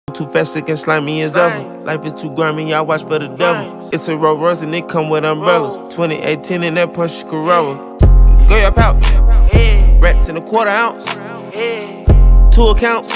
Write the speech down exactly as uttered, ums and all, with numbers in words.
Too fast, sick and slimy as ever. Life is too grimy, y'all watch for the devil. It's a Rolls Royce and it come with umbrellas. twenty eighteen in that Porsche Corolla. Go your pouch. Rats in a quarter ounce. Two accounts.